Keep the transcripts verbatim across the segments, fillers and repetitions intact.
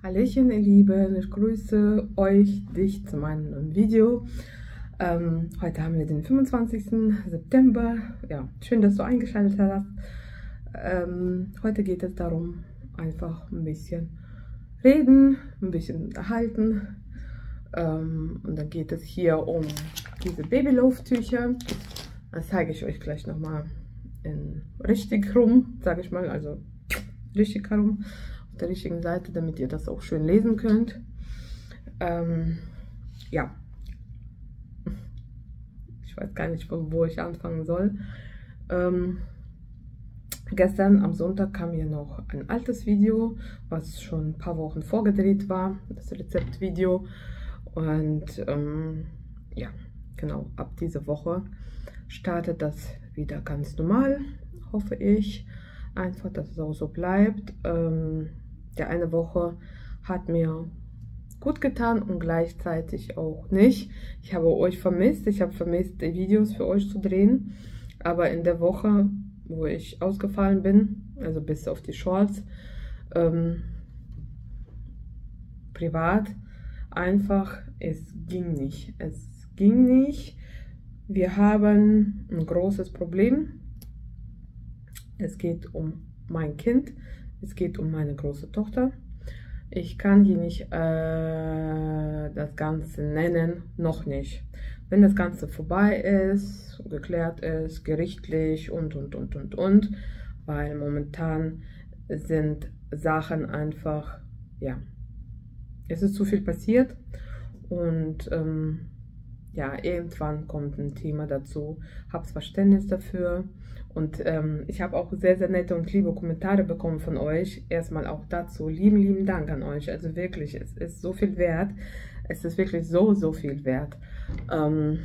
Hallöchen, ihr Lieben, ich grüße euch, dich zu meinem neuen Video. Ähm, heute haben wir den fünfundzwanzigsten September. Ja, schön, dass du eingeschaltet hast. Ähm, heute geht es darum, einfach ein bisschen reden, ein bisschen unterhalten. Ähm, und dann geht es hier um diese Babylove-Tücher. Das zeige ich euch gleich nochmal in richtig rum, sage ich mal, also richtig herum. Auf der richtigen Seite, damit ihr das auch schön lesen könnt. Ähm, ja, ich weiß gar nicht, wo, wo ich anfangen soll. Ähm, gestern am Sonntag kam hier noch ein altes Video, was schon ein paar Wochen vorgedreht war, das Rezeptvideo. Und ähm, ja, genau, ab dieser Woche startet das wieder ganz normal, hoffe ich. Einfach, dass es auch so bleibt. Ähm, der eine Woche hat mir gut getan und gleichzeitig auch nicht. Ich habe euch vermisst. Ich habe vermisst, die Videos für euch zu drehen. Aber in der Woche, wo ich ausgefallen bin, also bis auf die Shorts, ähm, privat, einfach, es ging nicht. Es ging nicht. Wir haben ein großes Problem. Es geht um mein Kind, es geht um meine große Tochter. Ich kann hier nicht äh, das Ganze nennen, noch nicht. Wenn das Ganze vorbei ist, geklärt ist, gerichtlich und, und, und, und, und, weil momentan sind Sachen einfach, ja, es ist zu viel passiert und ähm, ja, irgendwann kommt ein Thema dazu, hab's Verständnis dafür. Und ähm, ich habe auch sehr, sehr nette und liebe Kommentare bekommen von euch. Erstmal auch dazu. Lieben, lieben Dank an euch. Also wirklich, es ist so viel wert. Es ist wirklich so, so viel wert. Ähm,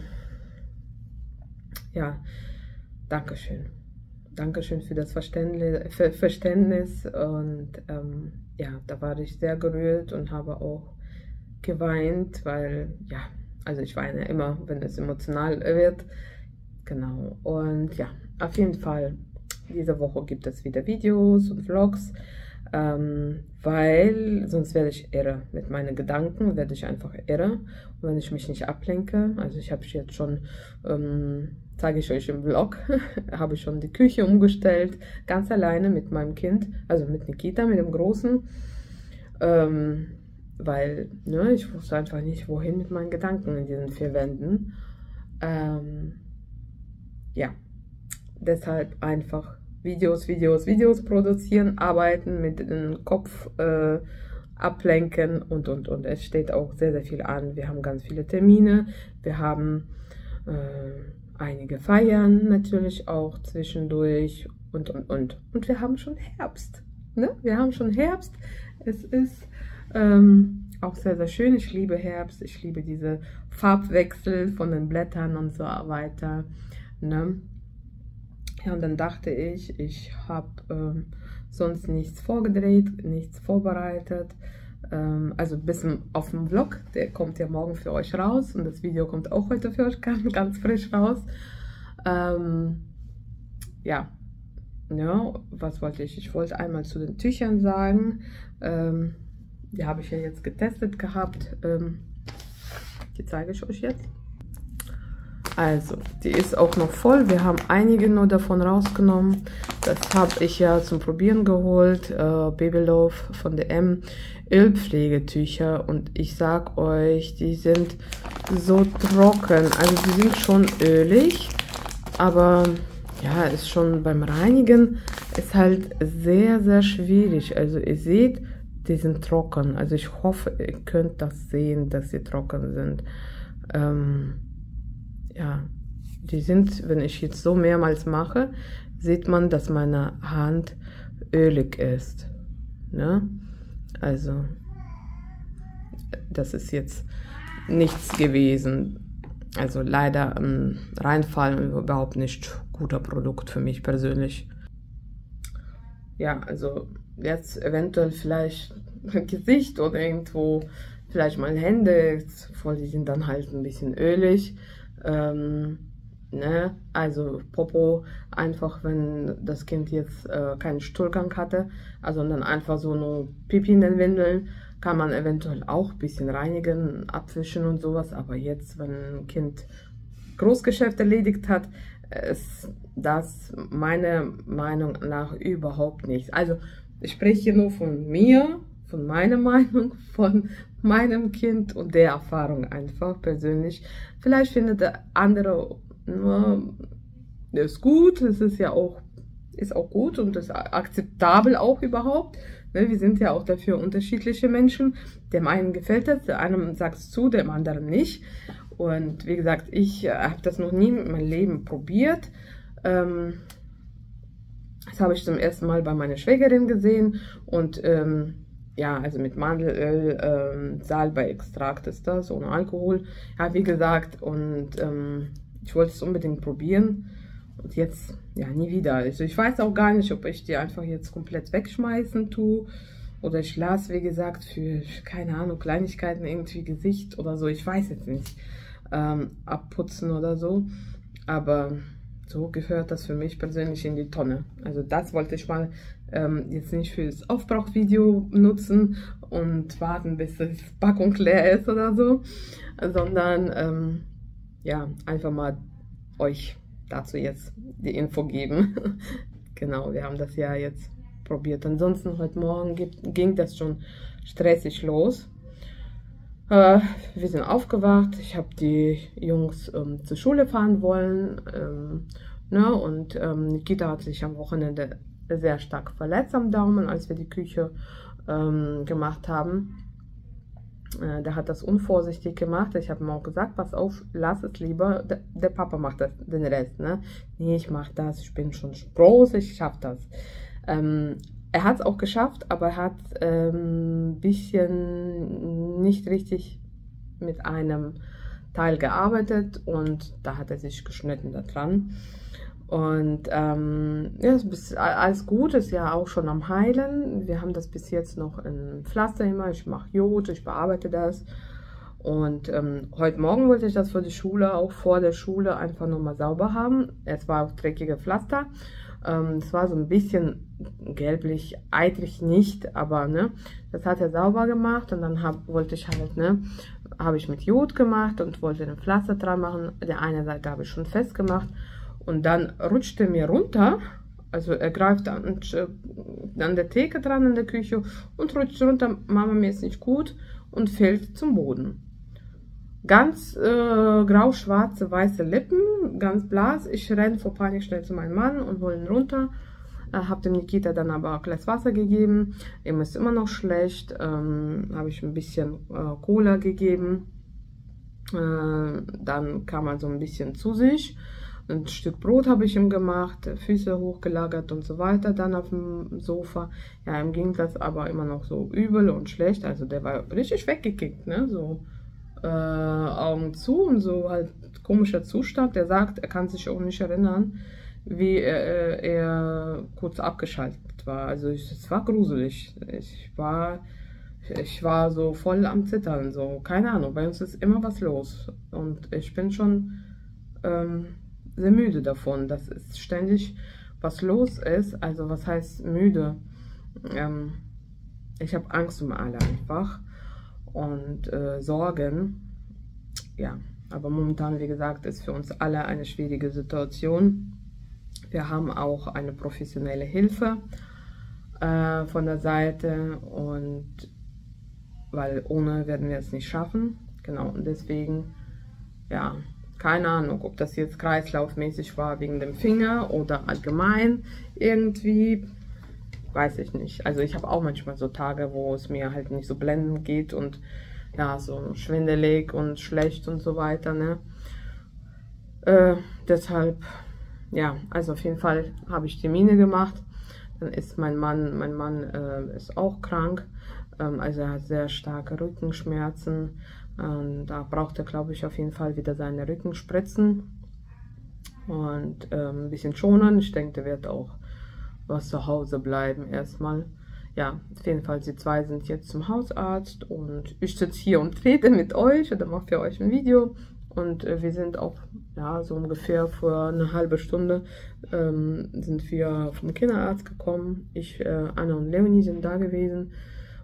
ja, Dankeschön. Dankeschön für das Verständnis. Für Verständnis. Und ähm, ja, da war ich sehr gerührt und habe auch geweint, weil, ja, also ich weine immer, wenn es emotional wird. Genau, und ja, auf jeden Fall, diese Woche gibt es wieder Videos und Vlogs, ähm, weil sonst werde ich irre. Mit meinen Gedanken werde ich einfach irre. Und wenn ich mich nicht ablenke, also ich habe jetzt schon, ähm, zeige ich euch im Vlog, habe ich schon die Küche umgestellt, ganz alleine mit meinem Kind, also mit Nikita, mit dem Großen, ähm, weil ne, ich wusste einfach nicht, wohin mit meinen Gedanken in diesen vier Wänden. Ähm, Ja, deshalb einfach Videos, Videos, Videos produzieren, arbeiten, mit dem Kopf äh, ablenken und, und, und. Es steht auch sehr, sehr viel an. Wir haben ganz viele Termine, wir haben äh, einige Feiern natürlich auch zwischendurch und, und, und. Und wir haben schon Herbst, ne? Wir haben schon Herbst. Es ist ähm, auch sehr, sehr schön. Ich liebe Herbst, ich liebe diese Farbwechsel von den Blättern und so weiter. Ne? Ja, und dann dachte ich, ich habe ähm, sonst nichts vorgedreht, nichts vorbereitet. Ähm, also bis auf den Vlog, der kommt ja morgen für euch raus und das Video kommt auch heute für euch ganz, ganz frisch raus. Ähm, ja. ja, was wollte ich? Ich wollte einmal zu den Tüchern sagen. Ähm, die habe ich ja jetzt getestet gehabt. Ähm, die zeige ich euch jetzt. Also, die ist auch noch voll. Wir haben einige nur davon rausgenommen. Das habe ich ja zum Probieren geholt. Äh, Babylove von D M. Ölpflegetücher. Und ich sag euch, die sind so trocken. Also, die sind schon ölig. Aber, ja, ist schon beim Reinigen ist halt sehr, sehr schwierig. Also, ihr seht, die sind trocken. Also, ich hoffe, ihr könnt das sehen, dass sie trocken sind. Ähm... Ja, die sind, wenn ich jetzt so mehrmals mache, sieht man, dass meine Hand ölig ist. Ne? Also, das ist jetzt nichts gewesen. Also leider ein Reinfall, überhaupt nicht guter Produkt für mich persönlich. Ja, also jetzt eventuell vielleicht Gesicht oder irgendwo, vielleicht mal Hände, voll, die sind dann halt ein bisschen ölig. Ähm, ne? Also Popo, einfach wenn das Kind jetzt äh, keinen Stuhlgang hatte, also dann einfach so nur Pipi in den Windeln, kann man eventuell auch ein bisschen reinigen, abwischen und sowas. Aber jetzt, wenn ein Kind Großgeschäft erledigt hat, ist das meiner Meinung nach überhaupt nichts. Also ich spreche nur von mir, von meiner Meinung, von meinem Kind und der Erfahrung einfach persönlich. Vielleicht findet der andere nur, ist gut, es ist ja auch, ist auch gut und ist akzeptabel auch überhaupt. Wir sind ja auch dafür unterschiedliche Menschen. Dem einen gefällt das, der einem sagt es zu, dem anderen nicht. Und wie gesagt, ich äh, habe das noch nie in meinem Leben probiert. Ähm, das habe ich zum ersten Mal bei meiner Schwägerin gesehen. Und ähm, ja, also mit Mandelöl, ähm, Salbei-Extrakt ist das, ohne Alkohol. Ja, wie gesagt, und ähm, ich wollte es unbedingt probieren. Und jetzt, ja, nie wieder. Also ich weiß auch gar nicht, ob ich die einfach jetzt komplett wegschmeißen tue. Oder ich lasse, wie gesagt, für, keine Ahnung, Kleinigkeiten irgendwie Gesicht oder so. Ich weiß jetzt nicht. Ähm, abputzen oder so, aber so gehört das für mich persönlich in die Tonne. Also das wollte ich mal ähm, jetzt nicht fürs Aufbrauchvideo nutzen und warten, bis die Packung leer ist oder so, sondern ähm, ja, einfach mal euch dazu jetzt die Info geben. Genau, wir haben das ja jetzt probiert. Ansonsten heute Morgen ging das schon stressig los. Äh, wir sind aufgewacht, ich habe die Jungs ähm, zur Schule fahren wollen, ähm, ne? Und ähm, Nikita hat sich am Wochenende sehr stark verletzt am Daumen, als wir die Küche ähm, gemacht haben. Äh, der hat das unvorsichtig gemacht. Ich habe ihm auch gesagt, pass auf, lass es lieber, der, der Papa macht das, den Rest. Ne? Nee, ich mache das, ich bin schon groß, ich schaffe das. Ähm, Er hat es auch geschafft, aber er hat ein ähm, bisschen nicht richtig mit einem Teil gearbeitet und da hat er sich geschnitten daran. Und ähm, ja, ist alles gut, ist ja auch schon am Heilen. Wir haben das bis jetzt noch in Pflaster immer. Ich mache Jod, ich bearbeite das. Und ähm, heute Morgen wollte ich das für die Schule, auch vor der Schule, einfach nochmal sauber haben. Es war auch dreckige Pflaster. Ähm, es war so ein bisschen gelblich, eitrig nicht, aber ne, das hat er sauber gemacht und dann hab, wollte ich halt, ne, habe ich mit Jod gemacht und wollte ein Pflaster dran machen. Der eine Seite habe ich schon festgemacht und dann rutschte mir runter, also er greift an, an der Theke dran in der Küche und rutscht runter, Mama, mir ist nicht gut und fällt zum Boden. Ganz äh, grau-schwarze, weiße Lippen, ganz blass. Ich renne vor Panik schnell zu meinem Mann und hole ihn runter. Äh, habe dem Nikita dann aber ein Glas Wasser gegeben. Ihm ist immer noch schlecht. Ähm, habe ich ein bisschen äh, Cola gegeben. Äh, dann kam er so ein bisschen zu sich. Ein Stück Brot habe ich ihm gemacht, Füße hochgelagert und so weiter. Dann auf dem Sofa. Ja, ihm ging das aber immer noch so übel und schlecht. Also der war richtig weggekickt, ne? So. Äh, Augen zu und so halt komischer Zustand. Der sagt, er kann sich auch nicht erinnern, wie er, er kurz abgeschaltet war. Also ich, es war gruselig. Ich war, ich war so voll am Zittern. So, keine Ahnung, bei uns ist immer was los. Und ich bin schon ähm, sehr müde davon, dass es ständig was los ist. Also was heißt müde? Ähm, ich habe Angst um alle einfach. Und äh, Sorgen, ja, aber momentan, wie gesagt, ist für uns alle eine schwierige Situation. Wir haben auch eine professionelle Hilfe äh, von der Seite und weil ohne werden wir es nicht schaffen, genau, und deswegen, ja, keine Ahnung, ob das jetzt kreislaufmäßig war wegen dem Finger oder allgemein irgendwie, weiß ich nicht. Also ich habe auch manchmal so Tage, wo es mir halt nicht so blendend geht und ja, so schwindelig und schlecht und so weiter, ne. Äh, deshalb, ja, also auf jeden Fall habe ich Termine gemacht. Dann ist mein Mann, mein Mann äh, ist auch krank, ähm, also er hat sehr starke Rückenschmerzen. Ähm, da braucht er, glaube ich, auf jeden Fall wieder seine Rückenspritzen und ähm, ein bisschen schonen. Ich denke, der wird auch was zu Hause bleiben erstmal. Ja, auf jeden Fall, die zwei sind jetzt zum Hausarzt und ich sitze hier und rede mit euch oder mache für euch ein Video. Und äh, wir sind auch, ja, so ungefähr vor eine halbe Stunde ähm, sind wir vom Kinderarzt gekommen. Ich, äh, Anna und Leonie sind da gewesen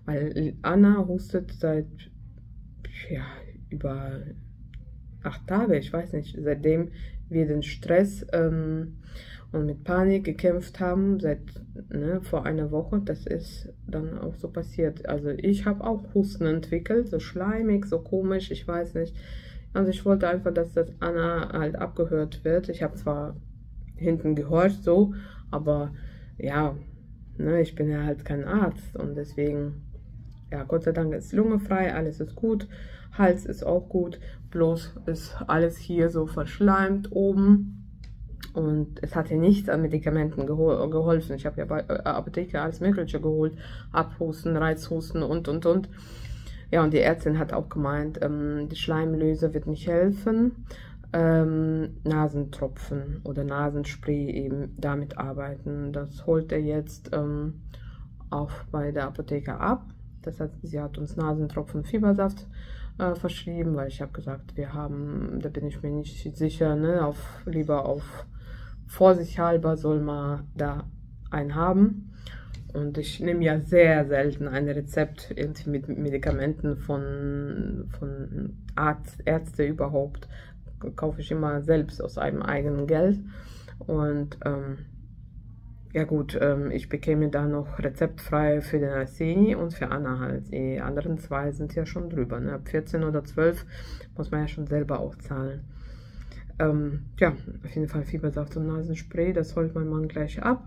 weil Anna hustet seit ja, über acht Tage, ich weiß nicht, seitdem wir den Stress ähm, und mit Panik gekämpft haben, seit ne, vor einer Woche, das ist dann auch so passiert. Also ich habe auch Husten entwickelt, so schleimig, so komisch, ich weiß nicht. Also ich wollte einfach, dass das Anna halt abgehört wird. Ich habe zwar hinten gehorcht so, aber ja, ne, ich bin ja halt kein Arzt und deswegen, ja, Gott sei Dank ist Lunge frei, alles ist gut, Hals ist auch gut, bloß ist alles hier so verschleimt oben. Und es hat ja nichts an Medikamenten gehol geholfen. Ich habe ja bei der Apotheke alles Mögliche geholt. Abhusten, Reizhusten und, und, und. Ja, und die Ärztin hat auch gemeint, ähm, die Schleimlöse wird nicht helfen. Ähm, Nasentropfen oder Nasenspray eben damit arbeiten. Das holt er jetzt ähm, auch bei der Apotheke ab. Das heißt, sie hat uns Nasentropfen Fiebersaft äh, verschrieben, weil ich habe gesagt, wir haben, da bin ich mir nicht sicher, ne, auf, lieber auf vorsichtshalber soll man da einen haben. Und ich nehme ja sehr selten ein Rezept irgendwie mit Medikamenten von, von Arzt, Ärzte überhaupt. Kaufe ich immer selbst aus einem eigenen Geld. Und ähm, ja gut, ähm, ich bekäme da noch rezeptfrei für den Arseni und für Anna halt. Die anderen zwei sind ja schon drüber. Ne? Ab vierzehn oder zwölf muss man ja schon selber auch zahlen. Ähm, ja, auf jeden Fall Fiebersaft und Nasenspray, das holt mein Mann gleich ab.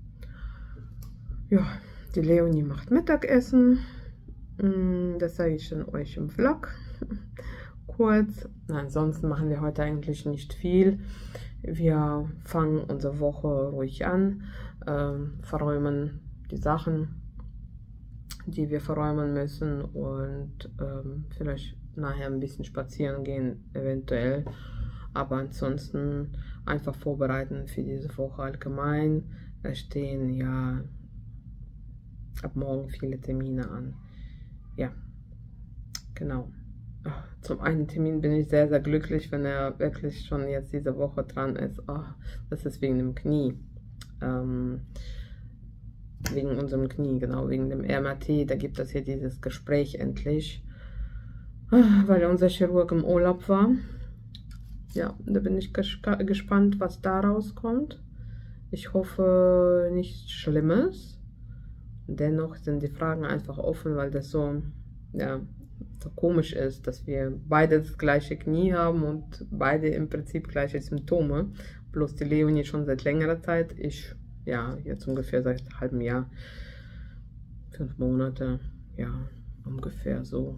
Ja, die Leonie macht Mittagessen. Das zeige ich dann euch im Vlog. Kurz. Na, ansonsten machen wir heute eigentlich nicht viel. Wir fangen unsere Woche ruhig an, ähm, verräumen die Sachen, die wir verräumen müssen und ähm, vielleicht nachher ein bisschen spazieren gehen, eventuell. Aber ansonsten einfach vorbereiten für diese Woche allgemein. Da stehen ja ab morgen viele Termine an. Ja, genau. Ach, zum einen Termin bin ich sehr, sehr glücklich, wenn er wirklich schon jetzt diese Woche dran ist. Ach, das ist wegen dem Knie. Ähm, wegen unserem Knie, genau, wegen dem M R T. Da gibt es hier dieses Gespräch endlich, ach, weil unser Chirurg im Urlaub war. Ja, da bin ich gespannt, was da rauskommt. Ich hoffe, nichts Schlimmes. Dennoch sind die Fragen einfach offen, weil das so, ja, so komisch ist, dass wir beide das gleiche Knie haben und beide im Prinzip gleiche Symptome. Bloß die Leonie schon seit längerer Zeit. Ich, ja, jetzt ungefähr seit einem halben Jahr. Fünf Monate, ja, ungefähr so.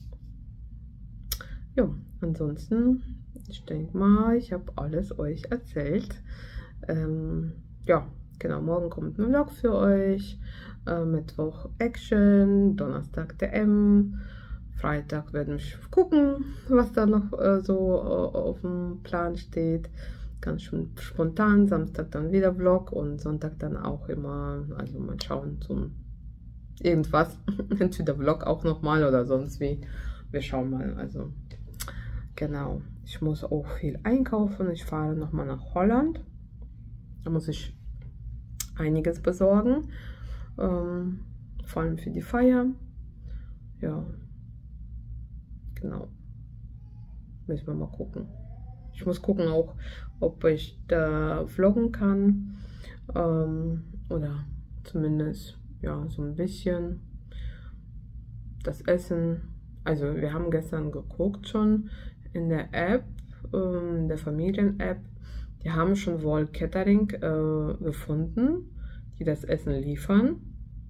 Ja, ansonsten, ich denke mal, ich habe alles euch erzählt. Ähm, ja, genau, morgen kommt ein Vlog für euch. Äh, Mittwoch Action, Donnerstag D M. Freitag werden wir gucken, was da noch äh, so äh, auf dem Plan steht. Ganz schön spontan. Samstag dann wieder Vlog und Sonntag dann auch immer, also mal schauen zum irgendwas. Entweder Vlog auch nochmal oder sonst wie. Wir schauen mal, also genau. Ich muss auch viel einkaufen. Ich fahre nochmal nach Holland. Da muss ich einiges besorgen. Ähm, vor allem für die Feier. Ja. Genau. Müssen wir mal gucken. Ich muss gucken auch, ob ich da vloggen kann. Ähm, oder zumindest, ja, so ein bisschen. Das Essen. Also wir haben gestern geguckt schon in der App, ähm, der Familien-App. Die haben schon wohl Catering äh, gefunden, die das Essen liefern.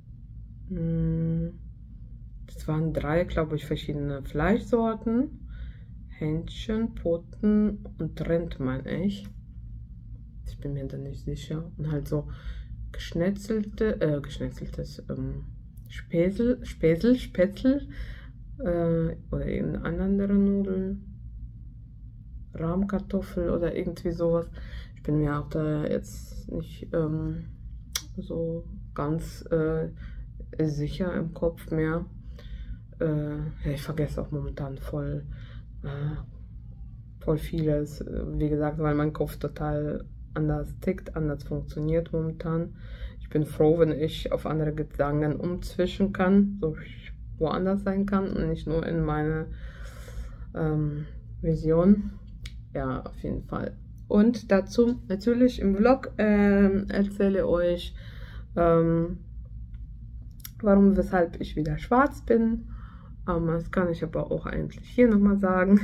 Das waren drei, glaube ich, verschiedene Fleischsorten. Hähnchen, Poten und Rind, meine ich. Ich bin mir da nicht sicher. Und halt so geschnetzelte, äh, geschnetzeltes ähm, Spätzle, Spätzle, Spätzle äh, oder irgendeine andere Nudeln. Rahmkartoffel oder irgendwie sowas. Ich bin mir auch da jetzt nicht ähm, so ganz äh, sicher im Kopf mehr. Äh, ja, ich vergesse auch momentan voll, äh, voll vieles. Wie gesagt, weil mein Kopf total anders tickt, anders funktioniert momentan. Ich Ich bin froh, wenn ich auf andere Gedanken umzwischen kann, so woanders sein kann und nicht nur in meine ähm, Vision. Ja, auf jeden Fall. Und dazu natürlich im Vlog ähm, erzähle euch, ähm, warum, weshalb ich wieder schwarz bin. Ähm, das kann ich aber auch eigentlich hier nochmal sagen.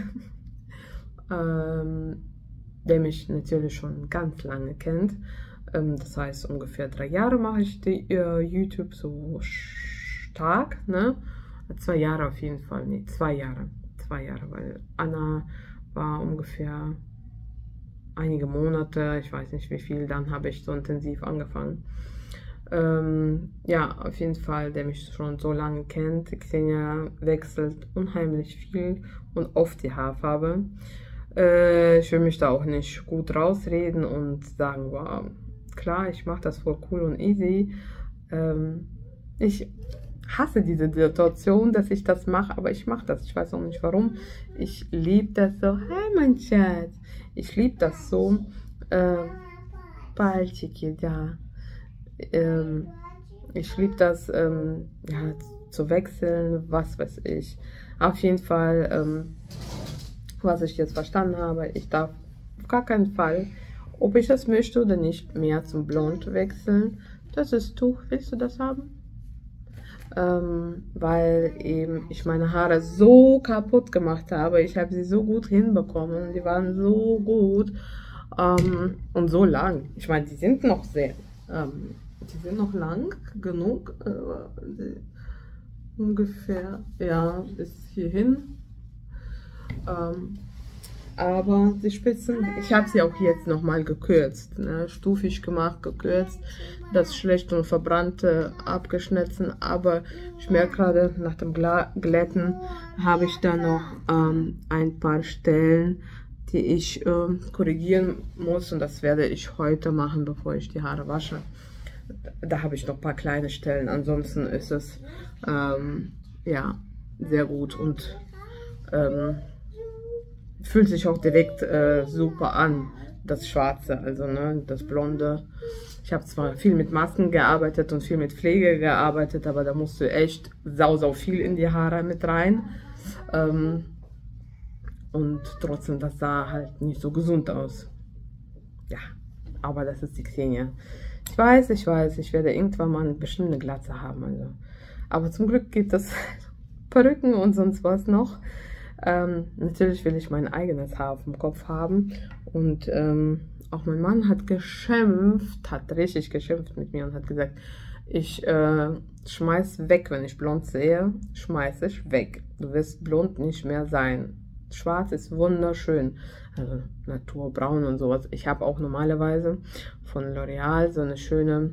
ähm, der mich natürlich schon ganz lange kennt. Ähm, das heißt, ungefähr drei Jahre mache ich die, äh, YouTube so stark, ne? Zwei Jahre auf jeden Fall, nee, zwei Jahre. Zwei Jahre, weil Anna war ungefähr einige Monate, ich weiß nicht wie viel, dann habe ich so intensiv angefangen. Ähm, ja, auf jeden Fall, der mich schon so lange kennt. Xenia wechselt unheimlich viel und oft die Haarfarbe. Äh, ich will mich da auch nicht gut rausreden und sagen, wow, klar, ich mache das voll cool und easy. Ähm, ich hasse diese Situation, dass ich das mache, aber ich mache das. Ich weiß auch nicht warum. Ich liebe das so. Hey, mein Schatz. Ich liebe das so. Äh, Baltiki, ja. Ähm, ich liebe das, ähm, ja, zu wechseln, was weiß ich. Auf jeden Fall, ähm, was ich jetzt verstanden habe, ich darf auf gar keinen Fall, ob ich das möchte oder nicht, mehr zum Blond wechseln. Das ist Tuch. Willst du das haben? Ähm, weil eben ich meine Haare so kaputt gemacht habe. Ich habe sie so gut hinbekommen. Die waren so gut ähm, und so lang. Ich meine, die sind noch sehr, ähm, die sind noch lang genug. Äh, ungefähr, ja, bis hierhin. Ähm, aber die Spitzen, ich habe sie auch jetzt nochmal gekürzt, ne? Stufig gemacht, gekürzt, das schlechte und verbrannte abgeschnitten, aber ich merke gerade, nach dem Gla Glätten habe ich da noch ähm, ein paar Stellen, die ich äh, korrigieren muss und das werde ich heute machen, bevor ich die Haare wasche. Da habe ich noch ein paar kleine Stellen, ansonsten ist es ähm, ja, sehr gut und ähm, fühlt sich auch direkt äh, super an, das Schwarze, also ne, das Blonde. Ich habe zwar viel mit Masken gearbeitet und viel mit Pflege gearbeitet, aber da musst du echt sau, sau viel in die Haare mit rein. Ähm, und trotzdem, das sah halt nicht so gesund aus. Ja, aber das ist die Xenia. Ich weiß, ich weiß, ich werde irgendwann mal bestimmt eine Glatze haben. Also. Aber zum Glück gibt es Perücken und sonst was noch. Ähm, natürlich will ich mein eigenes Haar auf dem Kopf haben und ähm, auch mein Mann hat geschimpft, hat richtig geschimpft mit mir und hat gesagt, ich äh, schmeiß weg, wenn ich blond sehe, schmeiß ich weg. Du wirst blond nicht mehr sein. Schwarz ist wunderschön, also naturbraun und sowas. Ich habe auch normalerweise von L'Oreal so eine schöne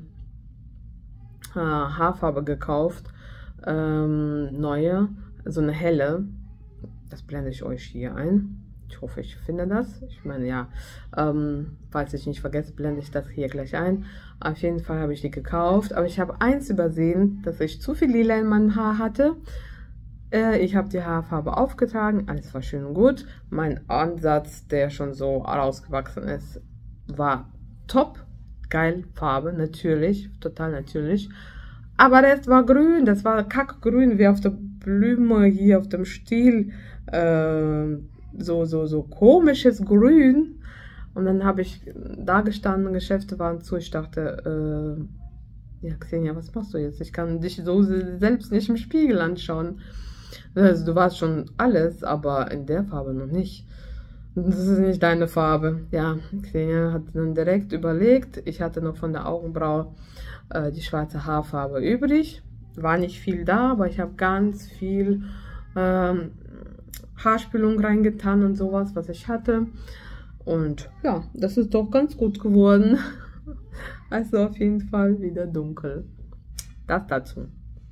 äh, Haarfarbe gekauft, ähm, neue, so eine helle. Das blende ich euch hier ein. Ich hoffe, ich finde das. Ich meine, ja, ähm, falls ich nicht vergesse, blende ich das hier gleich ein. Auf jeden Fall habe ich die gekauft. Aber ich habe eins übersehen, dass ich zu viel Lila in meinem Haar hatte. Äh, ich habe die Haarfarbe aufgetragen. Alles war schön und gut. Mein Ansatz, der schon so rausgewachsen ist, war top. Geil, Farbe, natürlich. Total natürlich. Aber das war grün. Das war kackgrün, wie auf der Blume hier, auf dem Stiel. Äh, so, so, so komisches Grün. Und dann habe ich da gestanden, Geschäfte waren zu. Ich dachte, äh, ja, Xenia, was machst du jetzt? Ich kann dich so selbst nicht im Spiegel anschauen. Also, du warst schon alles, aber in der Farbe noch nicht. Das ist nicht deine Farbe. Ja, Xenia hat dann direkt überlegt. Ich hatte noch von der Augenbraue äh, die schwarze Haarfarbe übrig. War nicht viel da, aber ich habe ganz viel ähm, Haarspülung reingetan und sowas, was ich hatte. Und ja, das ist doch ganz gut geworden. Also auf jeden Fall wieder dunkel. Das dazu.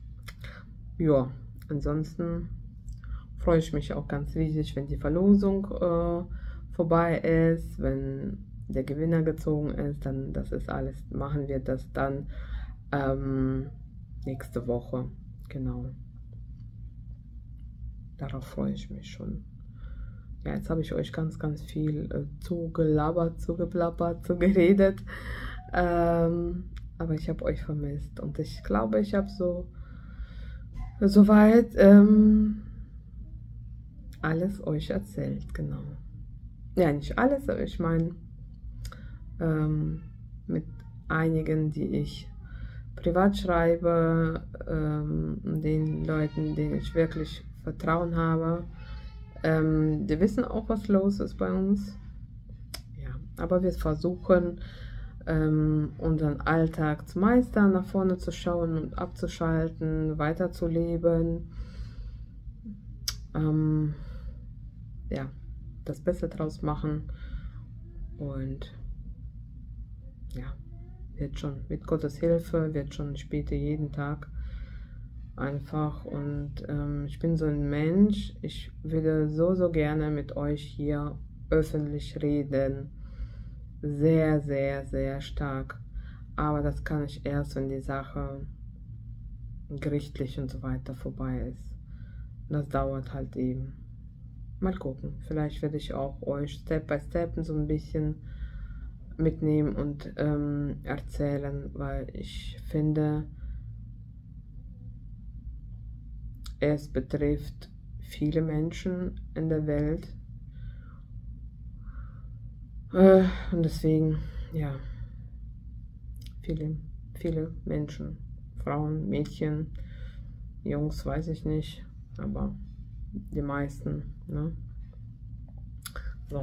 Ja, ansonsten freue ich mich auch ganz riesig, wenn die Verlosung äh, vorbei ist, wenn der Gewinner gezogen ist, dann das ist alles, machen wir das dann ähm, nächste Woche. Genau. Darauf freue ich mich schon. Ja, jetzt habe ich euch ganz, ganz viel äh, zugelabert, zugeplappert, zugeredet. Ähm, aber ich habe euch vermisst. Und ich glaube, ich habe so soweit ähm, alles euch erzählt, genau. Ja, nicht alles, aber ich meine, ähm, mit einigen, die ich privat schreibe, ähm, den Leuten, denen ich wirklich Vertrauen habe, ähm, die wissen auch, was los ist bei uns. Ja, aber wir versuchen, ähm, unseren Alltag zu meistern, nach vorne zu schauen und abzuschalten, weiterzuleben. Ähm, ja, das Beste draus machen und ja, wird schon, mit Gottes Hilfe, wird schon, ich bete jeden Tag einfach und ähm, ich bin so ein Mensch, ich würde so, so gerne mit euch hier öffentlich reden, sehr, sehr, sehr stark, aber das kann ich erst, wenn die Sache gerichtlich und so weiter vorbei ist. Das dauert halt eben. Mal gucken, vielleicht werde ich auch euch Step by Step so ein bisschen mitnehmen und ähm, erzählen, weil ich finde, es betrifft viele Menschen in der Welt äh, und deswegen, ja, viele, viele Menschen, Frauen, Mädchen, Jungs, weiß ich nicht, aber die meisten, ne? So,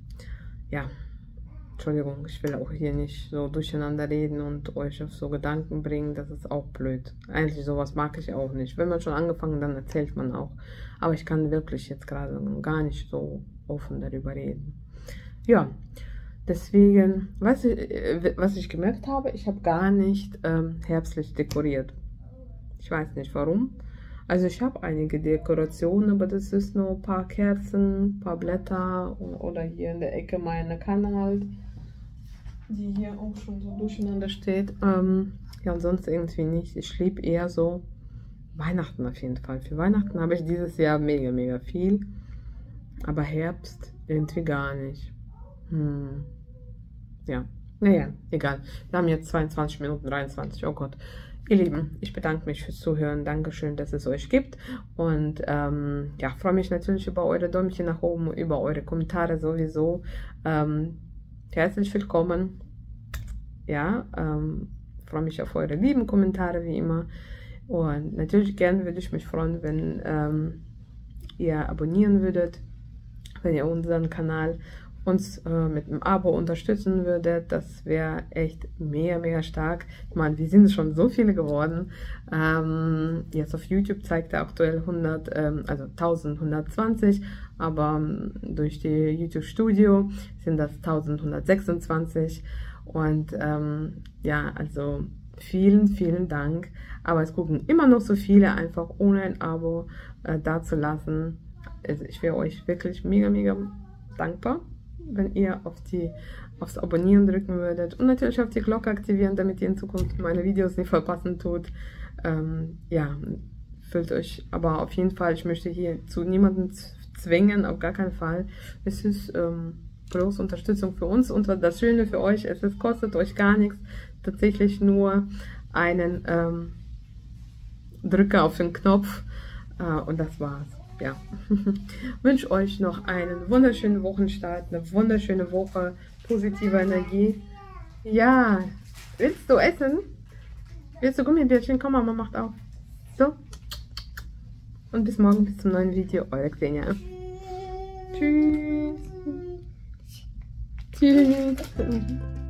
ja. Entschuldigung, ich will auch hier nicht so durcheinander reden und euch auf so Gedanken bringen, das ist auch blöd. Eigentlich sowas mag ich auch nicht. Wenn man schon angefangen, dann erzählt man auch. Aber ich kann wirklich jetzt gerade gar nicht so offen darüber reden. Ja, deswegen, was ich, was ich gemerkt habe, ich habe gar nicht ähm, herbstlich dekoriert. Ich weiß nicht warum. Also ich habe einige Dekorationen, aber das ist nur ein paar Kerzen, ein paar Blätter oder hier in der Ecke meine Kanne halt, die hier auch schon so durcheinander steht. Ähm, ja, und sonst irgendwie nicht. Ich liebe eher so Weihnachten auf jeden Fall. Für Weihnachten habe ich dieses Jahr mega, mega viel. Aber Herbst irgendwie gar nicht. Hm. Ja, naja, egal. Wir haben jetzt zweiundzwanzig Minuten dreiundzwanzig. Oh Gott. Ihr Lieben, ich bedanke mich fürs Zuhören. Dankeschön, dass es euch gibt. Und ähm, ja, freue mich natürlich über eure Däumchen nach oben, über eure Kommentare sowieso. Ähm, herzlich willkommen. Ja, ähm, freue mich auf eure lieben Kommentare wie immer. Und natürlich gerne würde ich mich freuen, wenn ähm, ihr abonnieren würdet, wenn ihr unseren Kanal uns äh, mit einem Abo unterstützen würdet. Das wäre echt mega, mega stark. Ich meine, wir sind schon so viele geworden. Ähm, jetzt auf YouTube zeigt er aktuell hundert, ähm, also elfhundertzwanzig, aber ähm, durch die YouTube Studio sind das elfhundertsechsundzwanzig. Und ähm, ja, also vielen, vielen Dank. Aber es gucken immer noch so viele, einfach ohne ein Abo äh, dazulassen. Also ich wäre euch wirklich mega, mega dankbar, wenn ihr auf die, aufs Abonnieren drücken würdet und natürlich auf die Glocke aktivieren, damit ihr in Zukunft meine Videos nicht verpassen tut. Ähm, ja, fühlt euch, aber auf jeden Fall, ich möchte hier zu niemandem zwingen, auf gar keinen Fall. Es ist ähm, große Unterstützung für uns und das Schöne für euch ist, es kostet euch gar nichts, tatsächlich nur einen ähm, Drücker auf den Knopf äh, und das war's. Ja, wünsche euch noch einen wunderschönen Wochenstart, eine wunderschöne Woche, positive Energie. Ja, willst du essen? Willst du Gummibärchen? Komm, Mama macht auf. So. Und bis morgen, bis zum neuen Video. Eure Xenia. Tschüss. Tschüss.